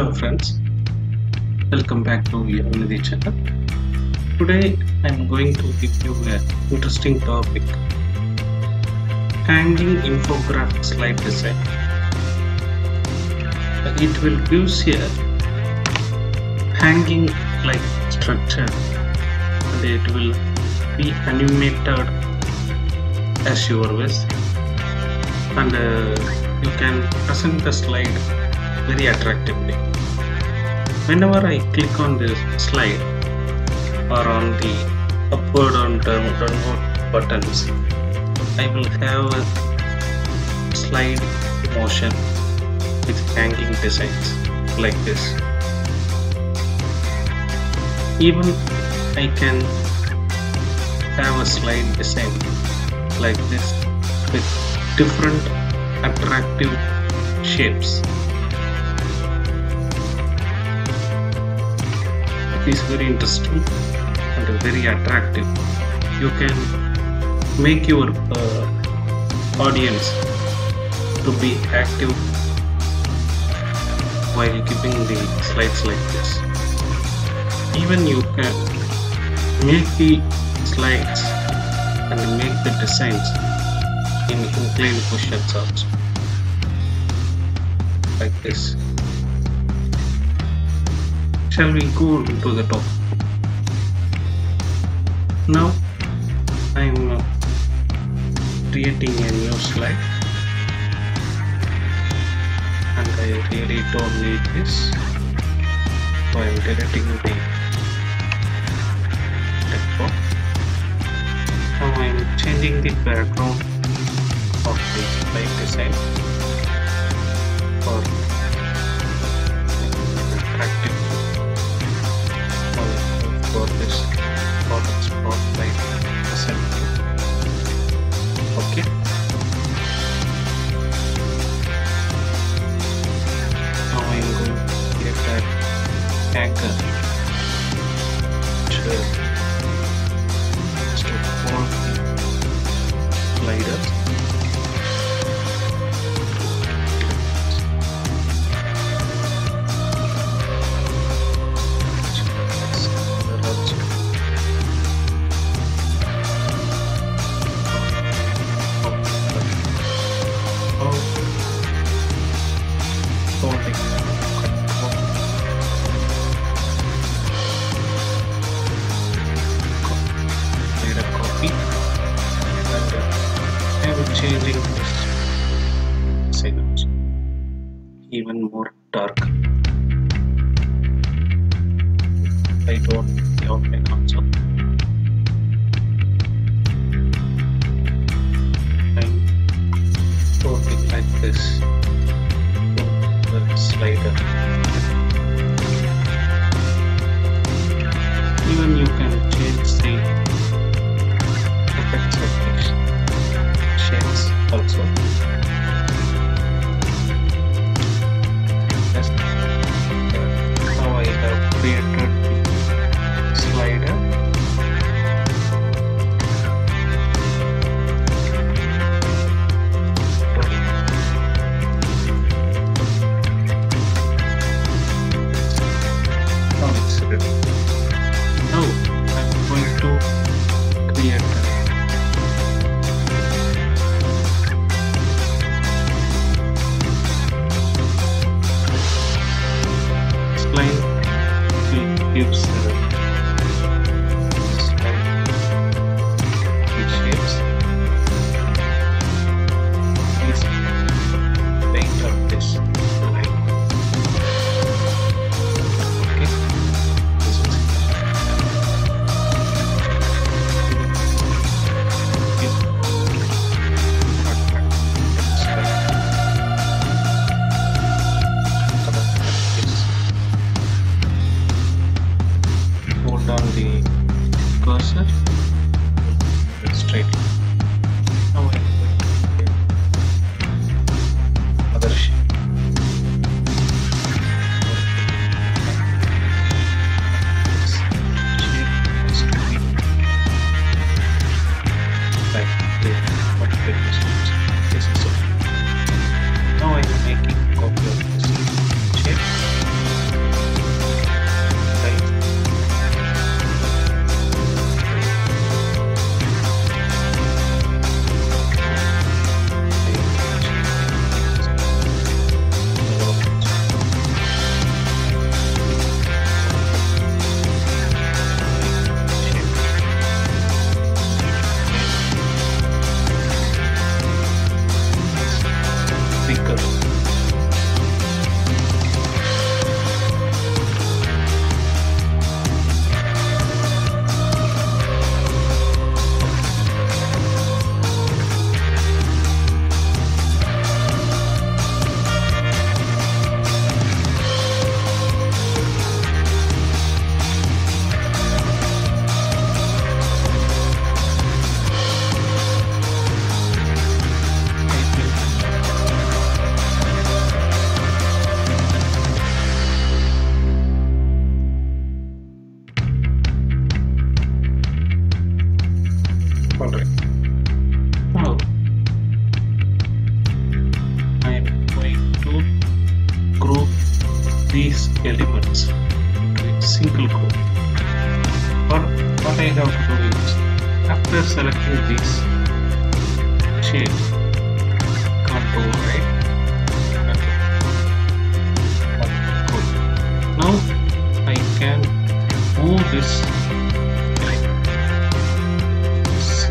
Hello friends, welcome back to Yamunidhi channel. Today I am going to give you an interesting topic, hanging infographic slide design. It will give you a hanging like structure and it will be animated as your wish, and you can present the slide very attractively. Whenever I click on this slide or on the upward and downward buttons, I will have a slide motion with hanging designs like this. Even I can have a slide design like this with different attractive shapes. It is very interesting and very attractive. You can make your audience to be active while giving the slides like this. Even you can make the slides and make the designs in inclined positions also, like this. Shall we go into the top? Now I am creating a new slide and I really don't need this, so I am deleting the text box. Now I am changing the background of the slide design for attractive for this spotlight assembly. Okay. Now I am going to get that anchor to hold the sliders. Changing this signals even more dark. I don't the outline also. I'm totally like this to the slider. Even you can change the effects of this shapes also. That's how I have created the slider. Now it's ready. Now I'm going to create these elements into a single group. Or what I have to do is, after selecting these shapes, control right, now I can move this like this.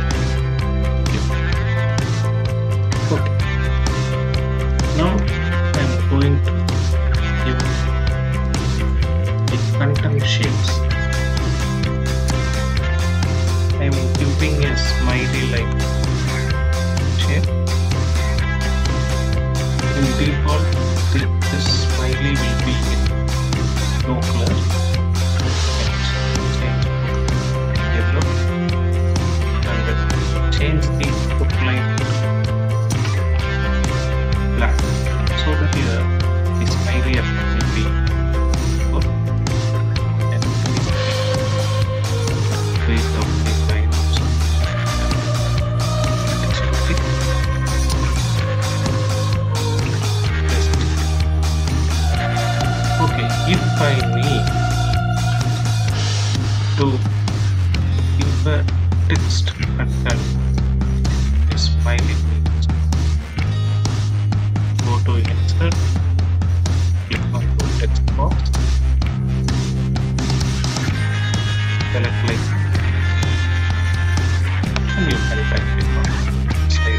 Okay. Now I am going to give the content shapes. I am giving a smiley like shape. In default, this smiley will be in no color. Yellow, and change the outline black, so that the smiley effect will be good. And increase of the line also. Okay, if I need to give a text content, a smiley image, go to insert, click on the text box, select like, and you can type it on slide.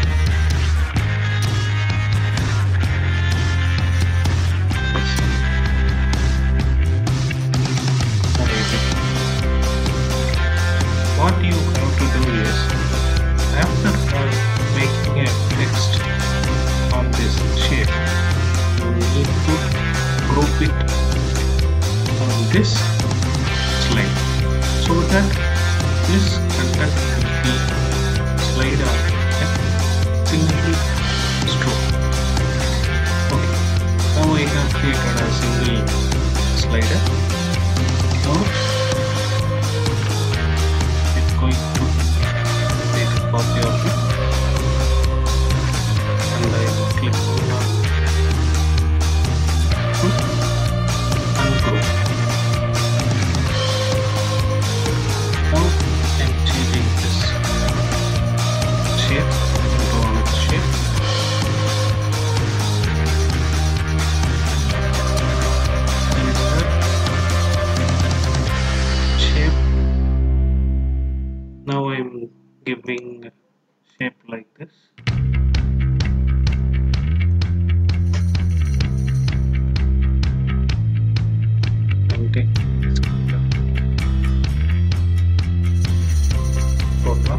What you have to do is, after making a text on this shape, you need to group it on this slide, so that this content will be slide on a single stroke. Okay, now I have created a single slider. Now going to take a copy of it, and I will click on ungroup. Now I am changing this shape into another shape. Insert shape. Now I am giving a shape like this. And take this program.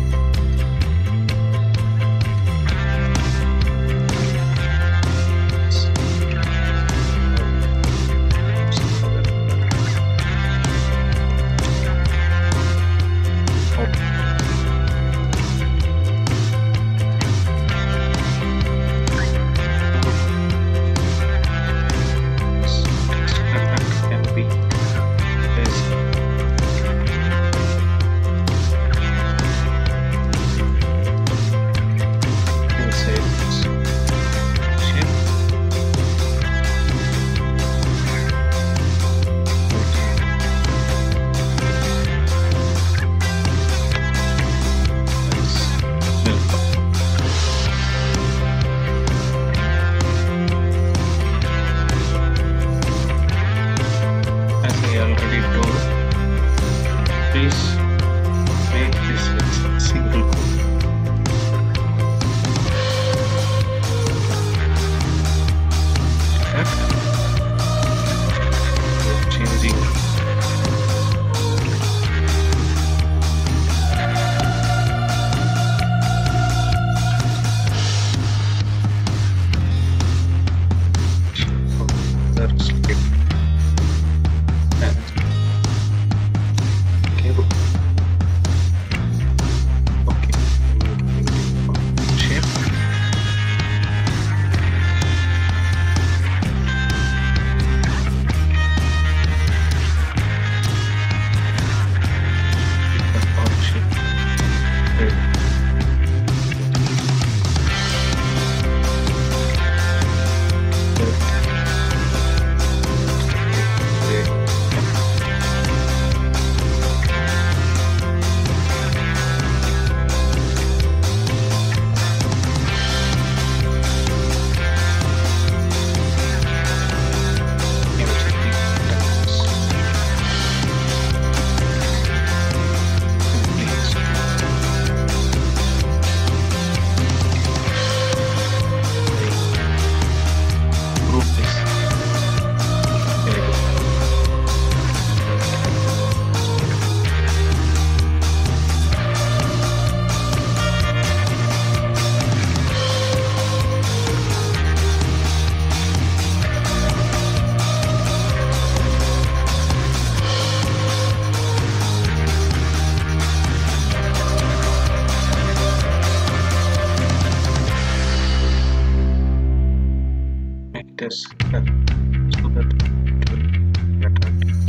is correct, so that it will better.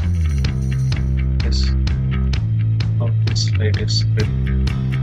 Yes, now this slide is ready.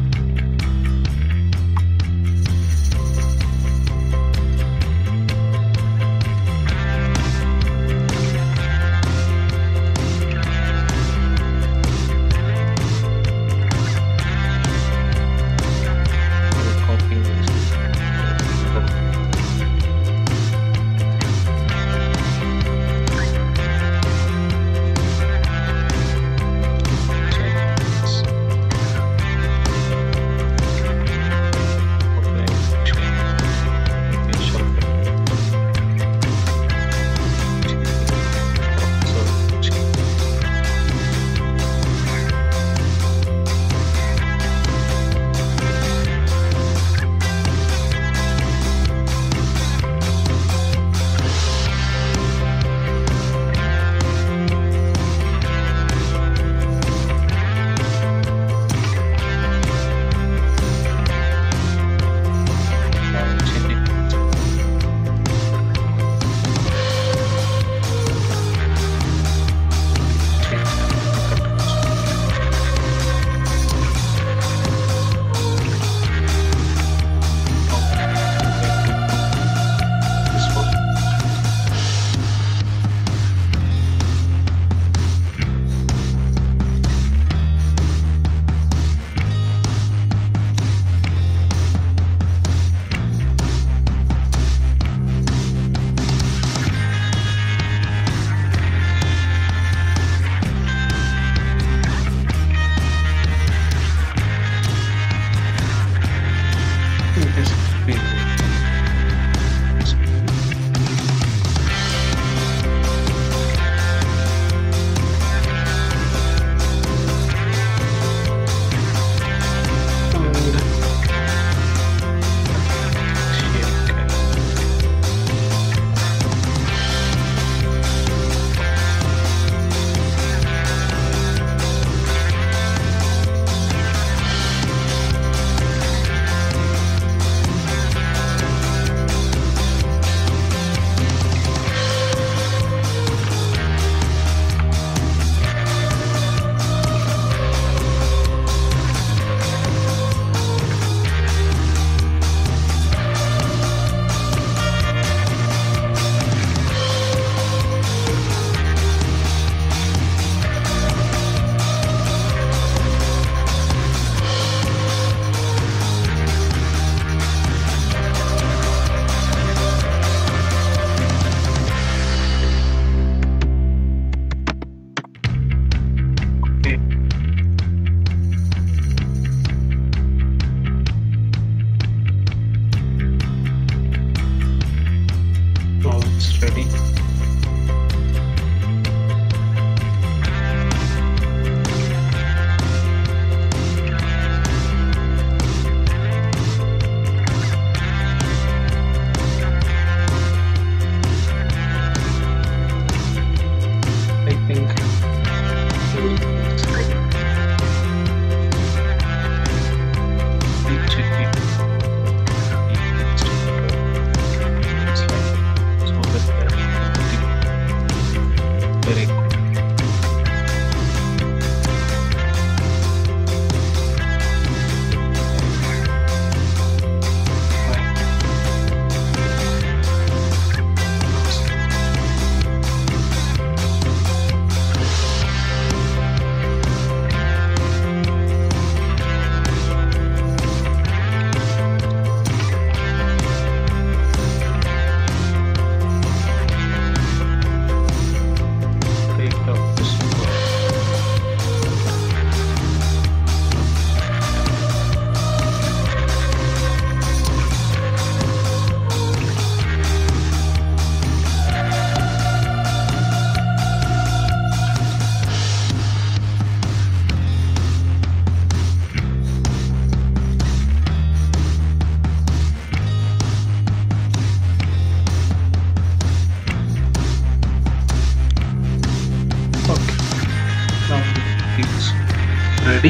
ready.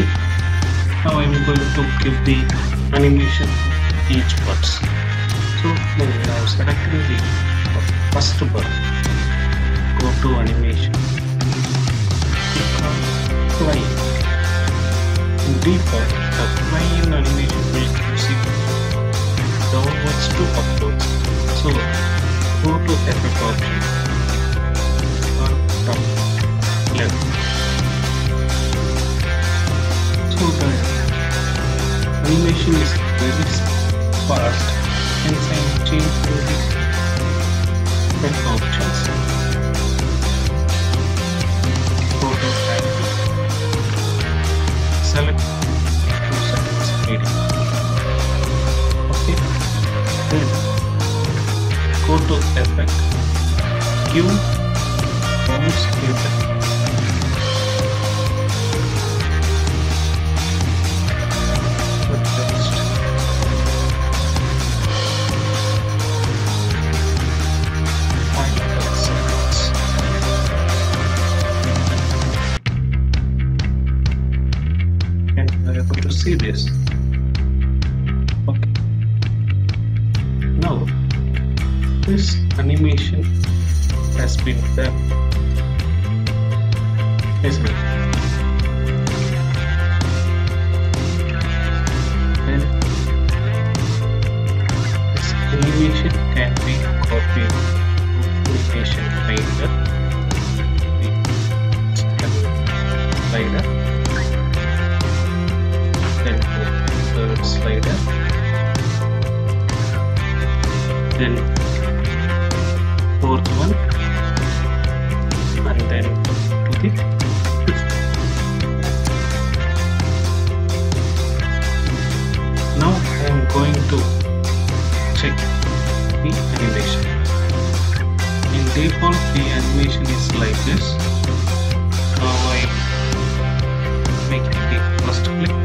Now I'm going to give the animation of each parts. So now selecting the first bar, go to animation, click on plane. In default, the plane animation will see downwards to upwards. So go to effect option on top left. So the animation is very fast, hence I am changing the effect options. Go to time, select 2 seconds medium. Okay, then go to effect, give bounce effect. To see this. Okay. Now this animation has been done, isn't it? Then this animation can be copied to animation finder, the slider. Then third slider, then fourth one, and then to the fifth. Now I am going to check the animation. In default, the animation is like this. Now I make the first click,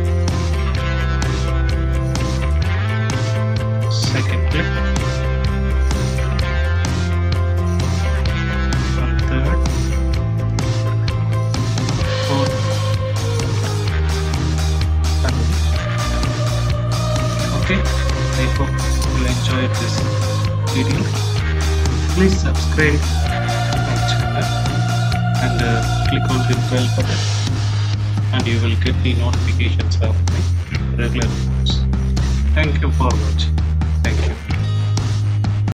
second click, and third, fourth, and okay. I hope you enjoyed this video. Please subscribe my channel and click on the bell button, and you will get the notifications of my regular videos. Thank you for watching.